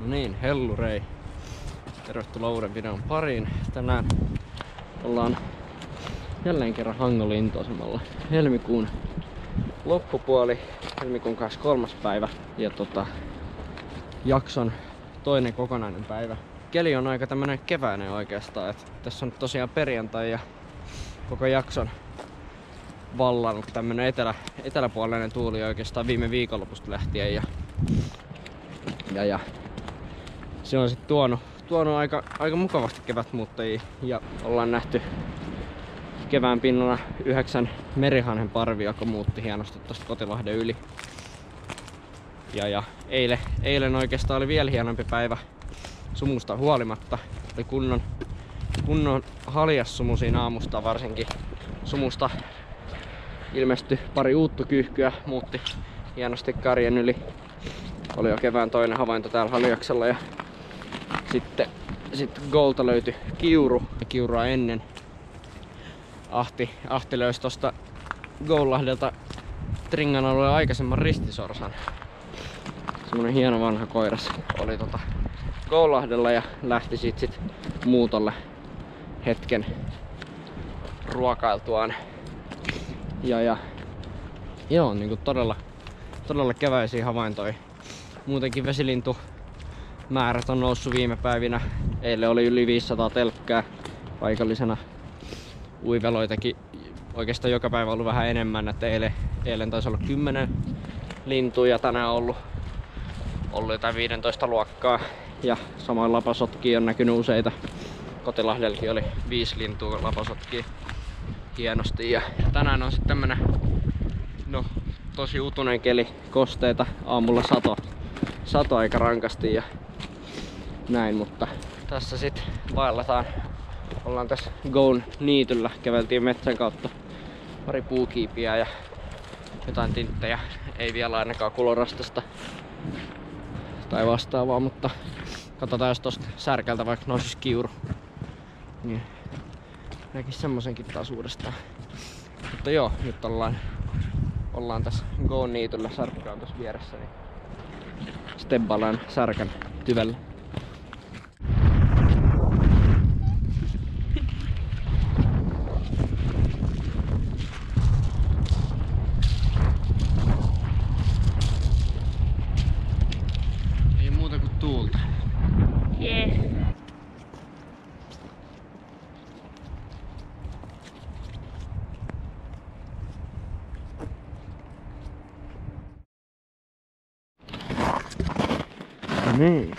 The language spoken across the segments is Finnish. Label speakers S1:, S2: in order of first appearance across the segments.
S1: niin, hellurei. Tervetuloa uuden videon pariin. Tänään ollaan jälleen kerran Hangon lentoasemalla. Helmikuun loppupuoli, helmikuun 23. päivä ja jakson toinen kokonainen päivä. Keli on aika tämmönen keväinen oikeastaan, että tässä on tosiaan perjantai ja koko jakson vallannut tämmönen eteläpuolinen tuuli oikeastaan viime viikonlopusta lähtien ja se on sitten tuonut aika mukavasti kevätmuuttajia ja ollaan nähty kevään pinnalla 9 merihanhen parvi, joka muutti hienosti tosta Kotilahden yli. Ja eilen oikeastaan oli vielä hienompi päivä sumusta huolimatta. Oli kunnon haljas sumu siinä aamusta, varsinkin sumusta ilmestyi pari uuttukyyhkyä, muutti hienosti karjen yli. Oli jo kevään toinen havainto täällä Haljaksella ja sitten Goalta löytyi kiurua ennen. Ahti löysi tosta Goallahdelta Tringan alueen aikaisemman ristisorsan. Semmonen hieno vanha koiras oli Goallahdella ja lähti sit muutolle hetken ruokailtuaan. Ja joo, niinku todella keväisiä havaintoja. Muutenkin vesilintumäärät on noussut viime päivinä. Eilen oli yli 500 telkkää paikallisena. Uiveloitakin oikeastaan joka päivä ollut vähän enemmän, että eilen taisi olla 10 lintua ja tänään on ollut jotain 15 luokkaa. Ja samoin lapasotkia on näkynyt useita. Kotilahdellakin oli 5 lintua lapasotkia hienosti. Ja tänään on sitten tämmönen tosi utunen keli, kosteita, aamulla sato aika rankasti ja näin, mutta tässä sit vaellataan. Ollaan tässä Goon niityllä, käveltiin metsän kautta pari puukiipiä ja jotain tinttejä. Ei vielä ainakaan kulorastasta tai vastaavaa, mutta katsotaan jos tosta särkältä vaikka nousis kiuru. Niin näkis semmosenkin taas uudestaan. Mutta joo, nyt ollaan tässä Goon niityllä, särkkä on tossa vieressä, niin stebbaillaan särkän tyvellä. Ei muuta kuin tuulta.
S2: Yes.
S1: Niin.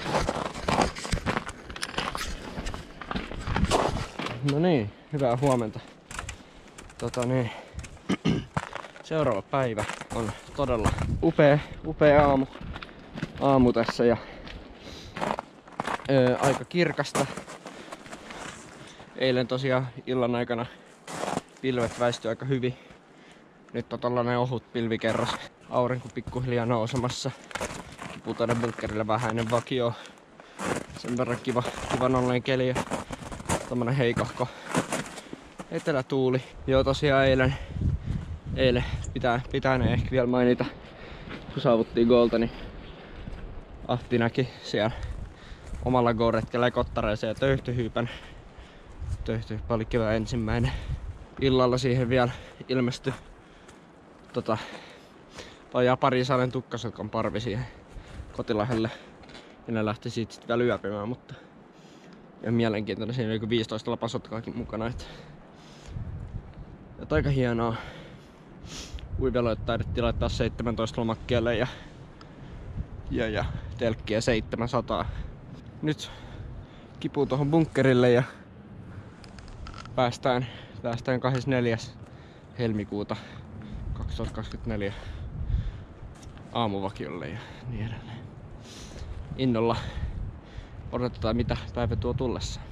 S1: No niin, hyvää huomenta. Seuraava päivä on todella upea aamu tässä ja aika kirkasta. Eilen tosiaan illan aikana pilvet väistyi aika hyvin. Nyt on tollanen ohut pilvikerros. Aurinko pikkuhiljaa nousemassa. Putoinen bunkkerille vähän ennen vakioa. Sen verran kiva nolleen keli ja tommonen heikohko etelätuuli. Joo, tosiaan eilen pitänee ehkä vielä mainita, kun saavuttiin Goalta, niin Ahti näki siellä omalla Go-retkellä kottareeseen töyhtyhyypän. Töyhtyhyypä oli kevään ensimmäinen. Illalla siihen vielä ilmestyi vajaa parisainen tukkasotkan parvi siihen Kotilahdelle. Ja ne lähti siitä sitten vielä yöpymään, mutta ihan mielenkiintoinen. Siinä oli 15 lapasotkaakin mukana. Et aika hienoa. Uiveloita taidettiin laittaa 17 lomakkeelle ja telkkiä 700. Nyt kipuu tuohon bunkkerille ja päästään 24. helmikuuta 2024 aamuvakiolle ja niin edelleen. Innolla odotetaan mitä päivä tuo tullessa.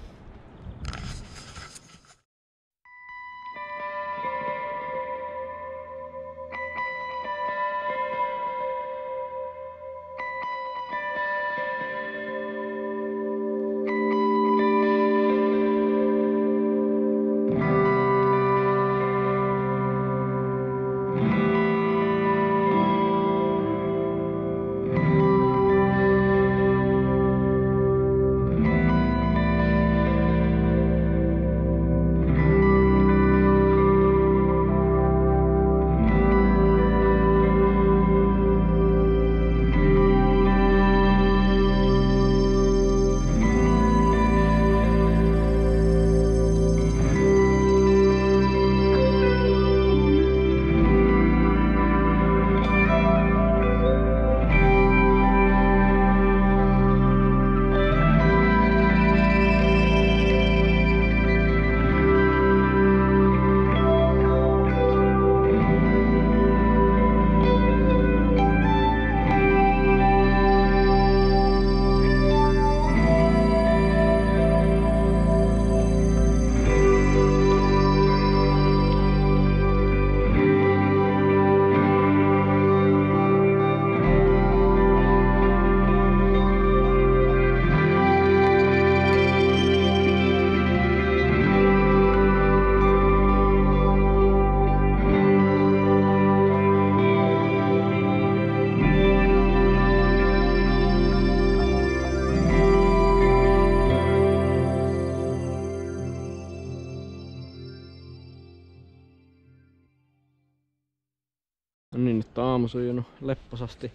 S1: aamu sujunut lepposasti.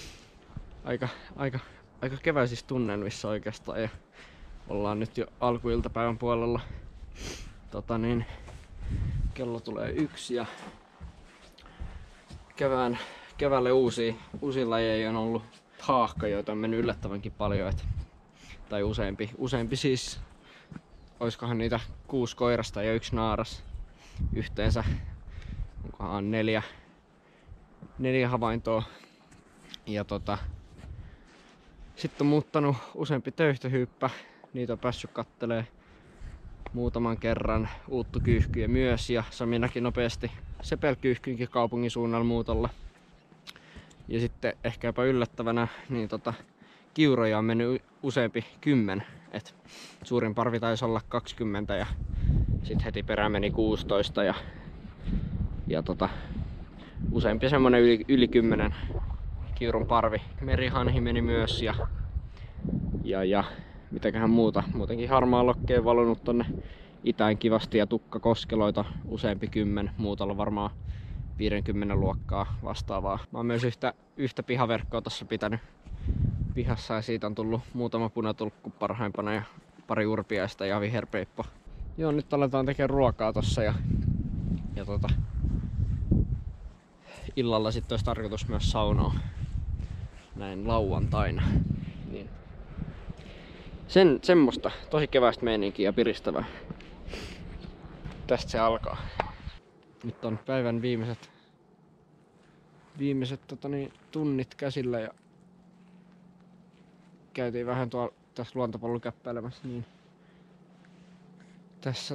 S1: Aika keväisissä tunnelmissa oikeastaan ja ollaan nyt jo alkuiltapäivän puolella. Kello tulee 1 ja keväälle uusia lajeja on ollut haahka, joita on mennyt yllättävänkin paljon. Tai useampi siis. Oiskohan niitä 6 koirasta ja 1 naaras. Yhteensä onkohan 4 havaintoa. Ja sitten on muuttanut useampi töyhtöhyyppä. Niitä on päässyt kattelee muutaman kerran. Uuttukyyhkyjä myös ja Sami näki nopeasti sepelkyyhkyinkin kaupungin suunnalla muutolla. Ja sitten ehkä jopa yllättävänä niin kiuroja on mennyt useampi 10. Et suurin parvi taisi olla 20 ja sitten heti perään meni 16 ja useampi semmonen yli 10 kiurun parvi. Merihanhi meni myös ja mitäköhän muuta. Muutenkin harmaa lokkeen valunut tonne itään kivasti ja tukkakoskeloita useampi 10. Muutolla varmaan 50 luokkaa vastaavaa. Mä oon myös yhtä pihaverkkoa tossa pitänyt pihassa ja siitä on tullut muutama punatulkku parhaimpana ja pari urpiaista ja viherpeippo. Joo, nyt aletaan tekemään ruokaa tossa ja illalla sitten olisi tarkoitus myös saunoa näin lauantaina. Niin. Semmoista tosi keväistä meininkiä ja piristävää. Tästä se alkaa. Nyt on päivän viimeiset tunnit käsillä ja käytiin vähän tuolla tässä luontopolulla käppäilemässä, niin tässä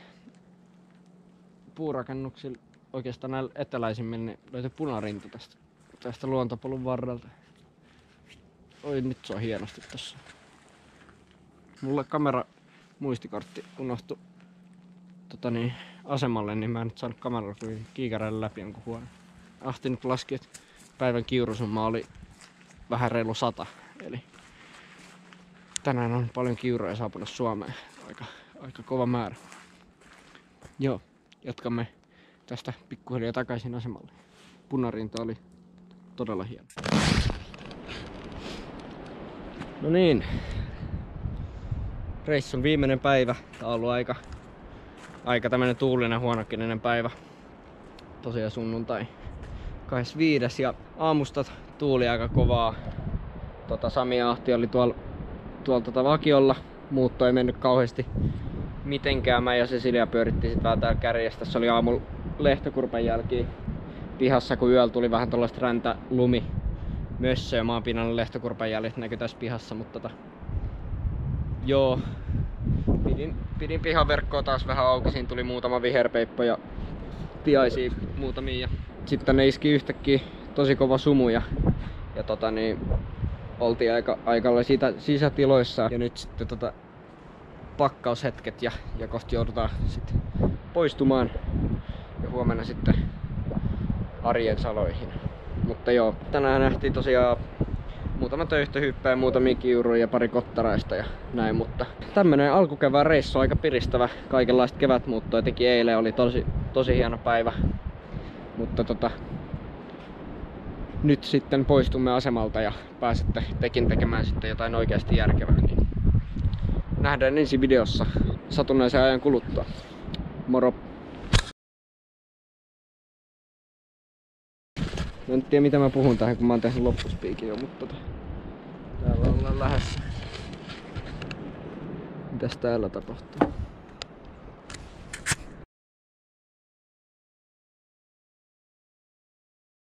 S1: puurakennuksilla oikeastaan näillä eteläisimmin niin löytyi punarinta tästä luontopolun varrelta. Oi, nyt se on hienosti tossa. Mulle kamera muistikortti unohtui asemalle, niin mä en nyt saanut kameralla kuin kiikareilla läpi jonkun huoneen. Ahti nyt laski, että päivän kiurusumma oli vähän reilu 100. Eli tänään on paljon kiuroja saapunut Suomeen. Aika kova määrä. Joo, jatkamme tästä pikkuhiljaa takaisin asemalle. Punarinta oli todella hieno. No niin. Reissun viimeinen päivä. Tää on ollut aika tämmönen tuulinen huonokininen päivä. Tosiaan sunnuntai 25. ja aamusta tuuli aika kovaa. Sami ja Ahti oli tuolla vakiolla. Muutto ei mennyt kauheasti mitenkään. Mä ja Cecilia pyörittiin sit vähän täällä kärjessä. Tässä oli aamulla lehtokurpan jälkiä pihassa, kun yöllä tuli vähän tollaista räntä-lumi mössö ja maanpinnan lehtokurpan jäljet näkyy tässä pihassa, mutta joo, pidin pihaverkkoa taas vähän auki. Siinä tuli muutama viherpeippo ja tiaisia muutamia ja sitten ne iski yhtäkkiä tosi kova sumu ja oltiin aika sisätiloissa ja nyt sitten pakkaushetket ja kohta joudutaan sitten poistumaan ja huomenna sitten arjen saloihin. Mutta joo, tänään nähtiin tosiaan muutama töyhtöhyppä ja muutamia kiuruja ja pari kottaraista ja näin, mutta tämmönen alkukevään reissu aika piristävä. Kaikenlaista kevätmuuttoa, etenkin eilen oli tosi hieno päivä. Mutta nyt sitten poistumme asemalta ja pääsette tekin tekemään sitten jotain oikeasti järkevää. Niin nähdään ensi videossa satunnaisen ajan kuluttua. Moro! Mä en tiedä mitä mä puhun tähän, kun mä oon tehnyt loppuspiikin jo, mutta täällä ollaan lähdössä. Mitäs täällä tapahtuu?